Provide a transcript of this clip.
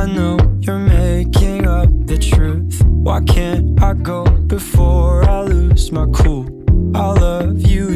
know you're making up the truth. Why can't I go before I lose my cool? I love you